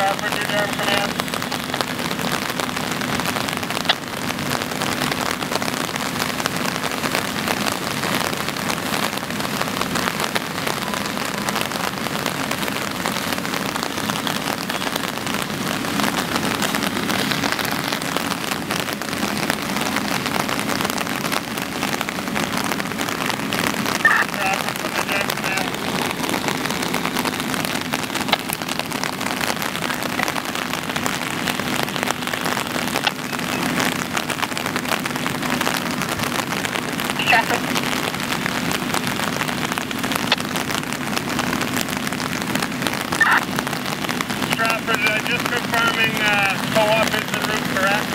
Strafford, New Durham Command. Strafford, just confirming co-op is the route, correct?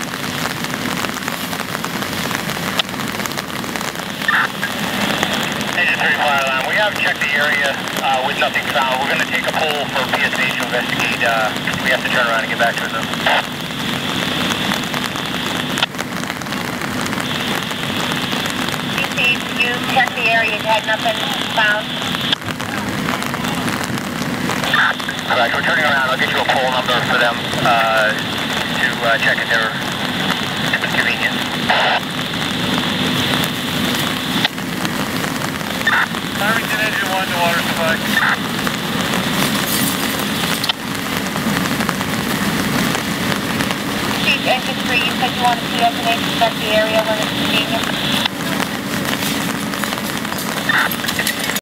Engine 3 fire alarm. We have checked the area with nothing found. We're going to take a poll for PSA to investigate. We have to turn around and get back to them. You checked the area, you had nothing found? Alright, we're turning around. I'll get you a poll number for them to check at their convenience. Farmington engine 1 to water supply. Chief, engine 3, you said you wanted PSA to inspect the area when it's convenient?